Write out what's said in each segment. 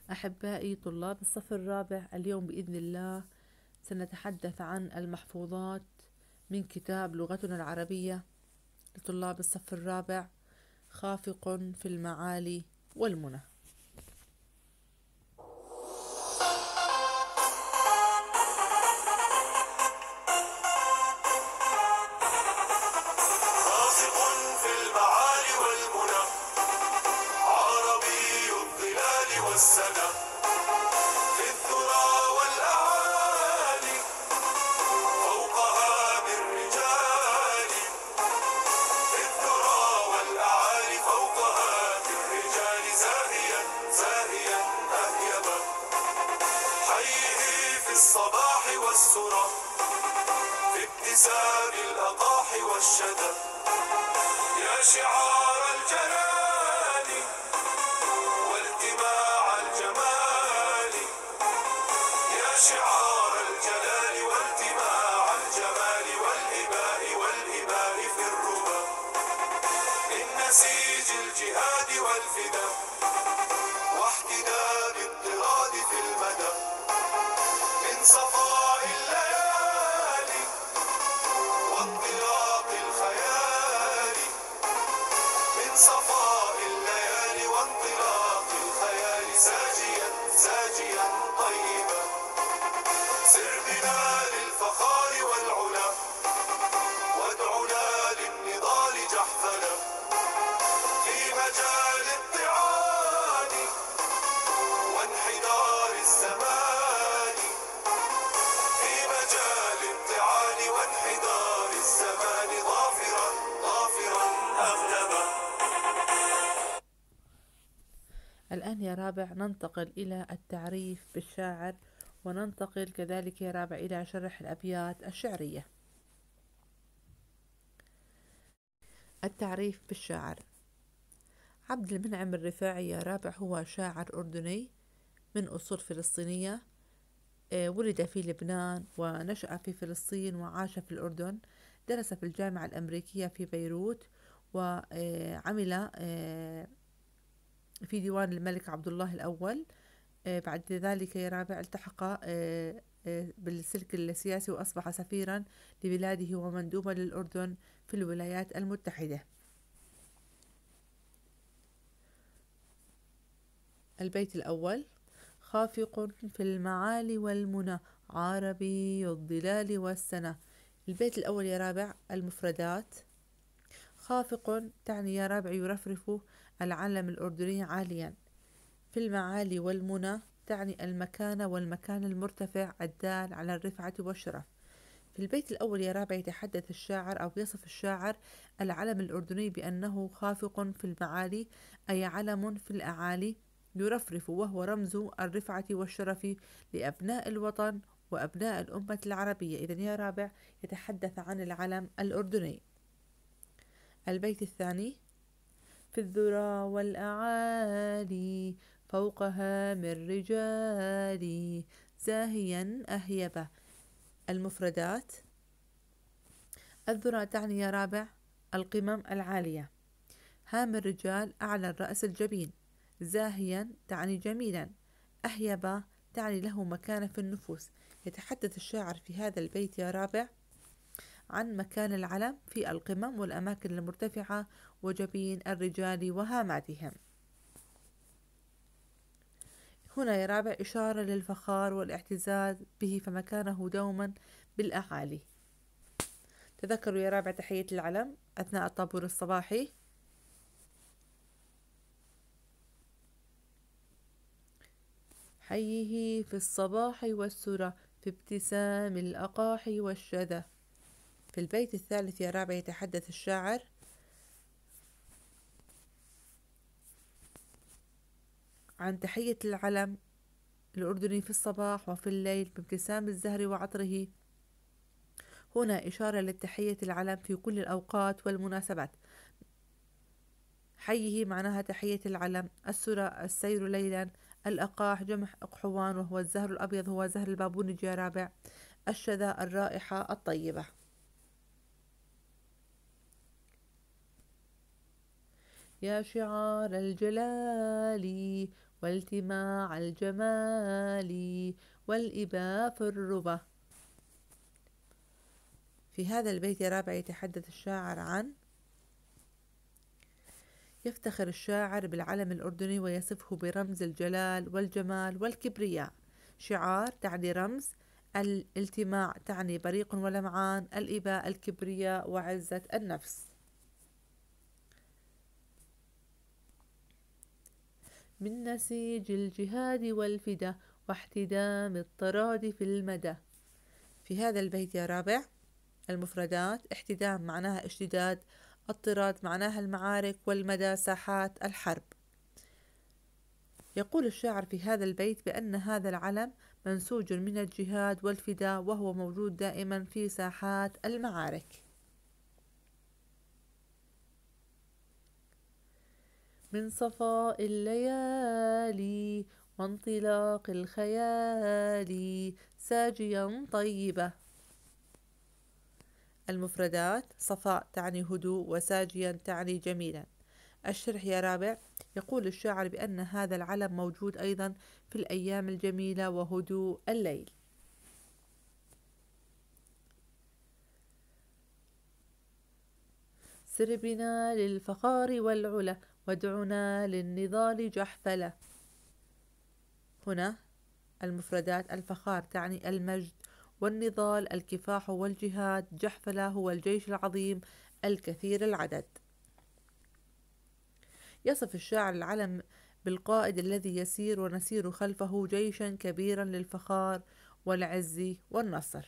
أحبائي طلاب الصف الرابع، اليوم بإذن الله سنتحدث عن المحفوظات من كتاب لغتنا العربية لطلاب الصف الرابع، خافق في المعالي والمنى. خافق في المعالي والمنى، عربي الظلال والسنى، في الذرى والأعالي، فوقها من رجال، في الذرى والأعالي، فوقها من رجال، زاهيا زاهيا أهيبا، حيه في الصباح والسرى، في ابتسام الأقاح والشدى، يا شعار الجلال والتماع الجمال، يا شعار الجلال والتماع الجمال، والإباء والإباء في الربا، من نسيج الجهاد والفدا، واحتداد الطراد في المدى، من صفاء الليالي وانطلاق الخيال، من صفاء الليالي وانطلاق الخيال، ساجيا ساجيا طيبا، سر بنا للفخار والعلا، وادعنا للنضال جحفلا، في مجال الطعان وانحدار الزمان، في مجال الطعان وانحدار الزمان، ظافرا ظافرا أغلبا. الآن يا رابع ننتقل إلى التعريف بالشاعر، وننتقل كذلك يا رابع إلى شرح الأبيات الشعرية. التعريف بالشاعر: عبد المنعم الرفاعي يا رابع هو شاعر أردني من أصول فلسطينية، ولد في لبنان ونشأ في فلسطين وعاش في الأردن. درس في الجامعة الأمريكية في بيروت، وعمل في ديوان الملك عبد الله الأول. بعد ذلك يا رابع التحق بالسلك السياسي، وأصبح سفيرا لبلاده ومندوبا للأردن في الولايات المتحدة. البيت الأول: خافق في المعالي والمنى، عربي الظلال والسنى. البيت الأول يا رابع المفردات: خافق تعني يا رابع يرفرف العلم الأردني عاليا. في المعالي والمنى تعني المكان والمكان المرتفع الدال على الرفعة والشرف. في البيت الأول يا رابع يتحدث الشاعر أو يصف الشاعر العلم الأردني بأنه خافق في المعالي، أي علم في الأعالي يرفرف، وهو رمز الرفعة والشرف لأبناء الوطن وأبناء الأمة العربية. إذن يا رابع يتحدث عن العلم الأردني. البيت الثاني: في الذرى والأعالي، فوقها من رجال، زاهيا أهيبة. المفردات: الذرى تعني يا رابع القمم العالية. هام الرجال أعلى الرأس الجبين. زاهيا تعني جميلا. أهيبة تعني له مكانة في النفوس. يتحدث الشاعر في هذا البيت يا رابع عن مكان العلم في القمم والأماكن المرتفعة وجبين الرجال وهاماتهم. هنا يا رابع إشارة للفخار والاعتزاز به، فمكانه دوما بالأعالي. تذكروا يا رابع تحية العلم أثناء الطابور الصباحي. حيه في الصباح والسرى، في ابتسام الأقاح والشذا. في البيت الثالث يا رابع يتحدث الشاعر عن تحية العلم الأردني في الصباح وفي الليل بابتسام الزهر وعطره. هنا إشارة للتحية العلم في كل الأوقات والمناسبات. حيه معناها تحية العلم. السرى السير ليلا. الأقاح جمع أقحوان، وهو الزهر الأبيض، هو زهر البابونج يا رابع. الشذا الرائحة الطيبة. يا شعار الجلال والتماع الجمال والإباء في الربا. في هذا البيت يا رابع يتحدث الشاعر عن يفتخر الشاعر بالعلم الأردني ويصفه برمز الجلال والجمال والكبرياء. شعار تعني رمز، الالتماع تعني بريق ولمعان، الإباء الكبرياء وعزة النفس. من نسيج الجهاد والفدا واحتدام الطراد في المدى. في هذا البيت يا رابع المفردات: احتدام معناها اشتداد، الطراد معناها المعارك، والمدى ساحات الحرب. يقول الشاعر في هذا البيت بأن هذا العلم منسوج من الجهاد والفداء، وهو موجود دائما في ساحات المعارك. من صفاء الليالي وانطلاق الخيال ساجيا طيبة. المفردات: صفاء تعني هدوء، وساجيا تعني جميلا. الشرح يا رابع: يقول الشاعر بأن هذا العلم موجود أيضا في الأيام الجميلة وهدوء الليل. سر بنا للفخار والعلا وادعنا للنضال جحفلة. هنا المفردات: الفخار تعني المجد، والنضال الكفاح والجهاد، جحفلة هو الجيش العظيم الكثير العدد. يصف الشاعر العلم بالقائد الذي يسير ونسير خلفه جيشا كبيرا للفخار والعز والنصر.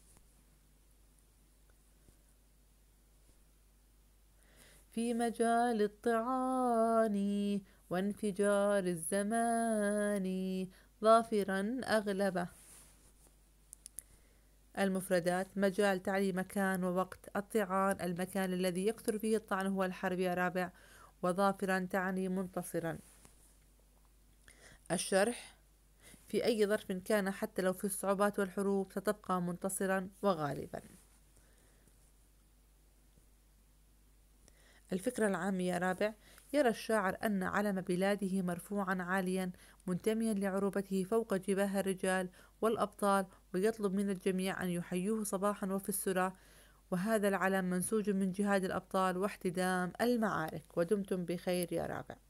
في مجال الطعان وانفجار الزمان ظافرا أغلبه. المفردات: مجال تعني مكان ووقت، الطعان المكان الذي يكثر فيه الطعن هو الحرب يا رابع، وظافرا تعني منتصرا. الشرح: في أي ظرف كان حتى لو في الصعوبات والحروب ستبقى منتصرا وغالبا. الفكرة العامة يا رابع: يرى الشاعر أن علم بلاده مرفوعا عاليا منتميا لعروبته فوق جباه الرجال والأبطال، ويطلب من الجميع أن يحيوه صباحا وفي السرى، وهذا العلم منسوج من جهاد الأبطال واحتدام المعارك. ودمتم بخير يا رابع.